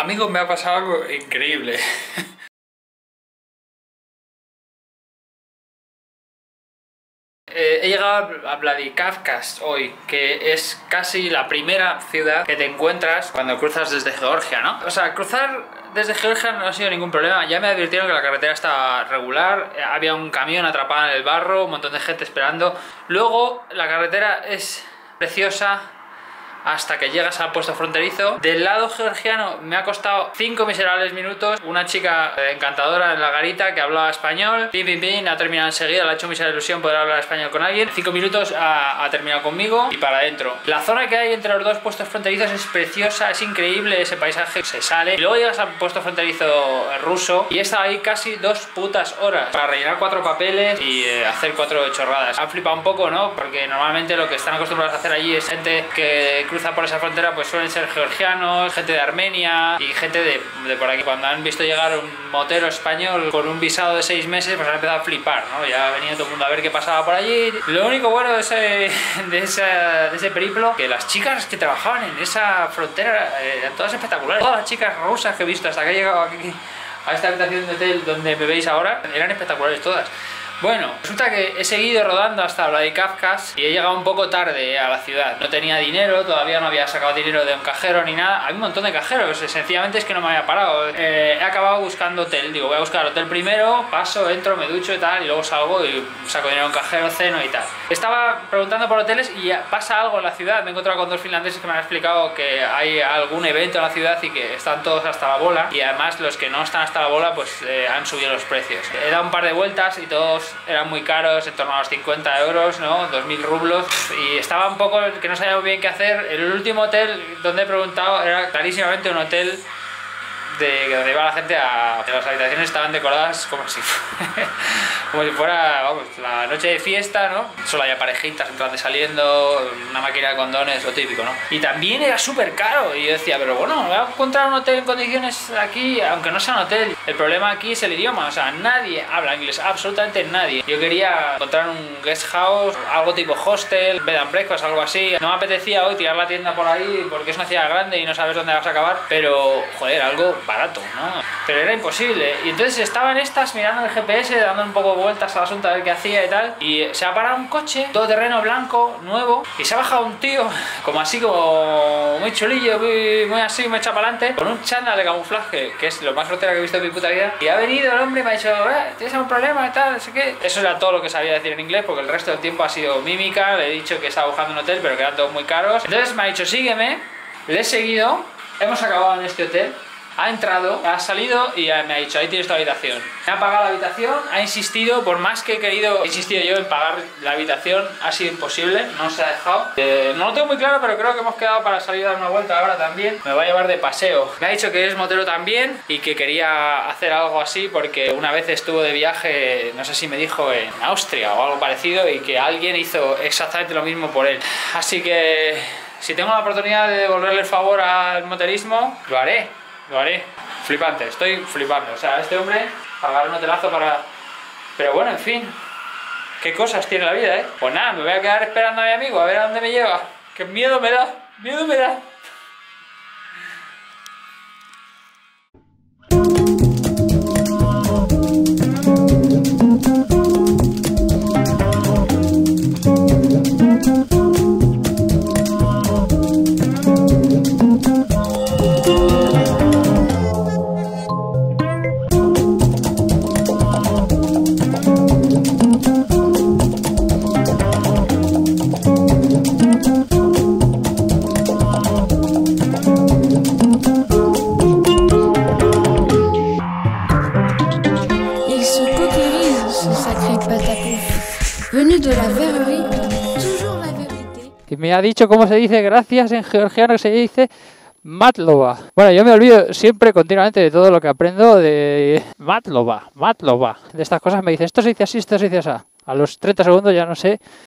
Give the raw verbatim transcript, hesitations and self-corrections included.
Amigos, me ha pasado algo increíble. Eh, he llegado a Vladikavkaz hoy, que es casi la primera ciudad que te encuentras cuando cruzas desde Georgia, ¿no? O sea, cruzar desde Georgia no ha sido ningún problema. Ya me advirtieron que la carretera estaba regular, había un camión atrapado en el barro, un montón de gente esperando. Luego, la carretera es preciosa hasta que llegas al puesto fronterizo. Del lado georgiano me ha costado cinco miserables minutos. Una chica encantadora en la garita que hablaba español, pim pim pim, ha terminado enseguida, le ha hecho mucha ilusión poder hablar español con alguien. Cinco minutos ha, ha terminado conmigo y para adentro. La zona que hay entre los dos puestos fronterizos es preciosa, es increíble, ese paisaje se sale. Y luego llegas al puesto fronterizo ruso y he estado ahí casi dos putas horas para rellenar cuatro papeles y eh, hacer cuatro chorradas. Han flipado un poco, ¿no? Porque normalmente lo que están acostumbrados a hacer allí es gente que cruza por esa frontera, pues suelen ser georgianos, gente de Armenia y gente de, de por aquí. Cuando han visto llegar un motero español con un visado de seis meses, pues han empezado a flipar, ¿no? Ya ha venido todo el mundo a ver qué pasaba por allí. Lo único bueno de ese, de esa, de ese periplo, que las chicas que trabajaban en esa frontera eh, eran todas espectaculares. Todas las chicas rusas que he visto hasta que he llegado aquí a esta habitación de hotel donde me veis ahora, eran espectaculares todas. Bueno, resulta que he seguido rodando hasta Vladikavkaz y he llegado un poco tarde a la ciudad. No tenía dinero, todavía no había sacado dinero de un cajero ni nada. Hay un montón de cajeros, sencillamente es que no me había parado. Eh, he acabado buscando hotel, digo, voy a buscar hotel primero, paso, entro, me ducho y tal, y luego salgo y saco dinero en un cajero, ceno y tal. Estaba preguntando por hoteles y pasa algo en la ciudad. Me he encontrado con dos finlandeses que me han explicado que hay algún evento en la ciudad y que están todos hasta la bola, y además los que no están hasta la bola pues eh, han subido los precios. He dado un par de vueltas y todos eran muy caros, en torno a los cincuenta euros, ¿no? dos mil rublos, y estaba un poco que no sabía muy bien qué hacer. El último hotel donde he preguntado era clarísimamente un hotel de donde iba la gente a... Las habitaciones estaban decoradas como si como si fuera, vamos, la noche de fiesta, ¿no? Solo había parejitas entrando y saliendo, una máquina de condones, lo típico, ¿no? Y también era súper caro, y yo decía, pero bueno, voy a encontrar un hotel en condiciones aquí, aunque no sea un hotel. El problema aquí es el idioma, o sea, nadie habla inglés, absolutamente nadie. Yo quería encontrar un guest house, algo tipo hostel, bed and breakfast, algo así. No me apetecía hoy tirar la tienda por ahí porque es una ciudad grande y no sabes dónde vas a acabar, pero, joder, algo barato, ¿no? Pero era imposible. Y entonces estaba en estas mirando el G P S, dando un poco vueltas al asunto a ver qué hacía y tal, y se ha parado un coche todoterreno blanco, nuevo, y se ha bajado un tío como así, como muy chulillo, muy, muy así, muy echado para adelante, con un chándal de camuflaje, que es lo más rotera que he visto en mi puta vida. Y ha venido el hombre y me ha dicho, eh, ¿tienes algún problema y tal? No sé qué. Eso era todo lo que sabía decir en inglés, porque el resto del tiempo ha sido mímica. Le he dicho que estaba buscando un hotel, pero que eran todos muy caros. Entonces me ha dicho, sígueme. Le he seguido, hemos acabado en este hotel. Ha entrado, ha salido y me ha dicho, ahí tienes tu habitación. Me ha pagado la habitación, ha insistido, por más que he querido, he insistido yo en pagar la habitación, ha sido imposible, no se ha dejado. Eh, no lo tengo muy claro, pero creo que hemos quedado para salir a dar una vuelta ahora también. Me va a llevar de paseo. Me ha dicho que es motero también y que quería hacer algo así porque una vez estuvo de viaje, no sé si me dijo en Austria o algo parecido, y que alguien hizo exactamente lo mismo por él. Así que si tengo la oportunidad de devolverle el favor al moterismo, lo haré. Lo haré. Flipante, estoy flipando. O sea, este hombre pagar un hotelazo para... Pero bueno, en fin. Qué cosas tiene la vida, ¿eh? Pues nada, me voy a quedar esperando a mi amigo a ver a dónde me lleva. Que miedo me da, miedo me da. Venu de la verrerie, toujours la vérité. Y me ha dicho cómo se dice gracias en georgiano, que se dice Matlova. Bueno, yo me olvido siempre, continuamente, de todo lo que aprendo de Matlova, Matlova. De estas cosas me dice, esto se dice así, esto se dice así. A los treinta segundos ya no sé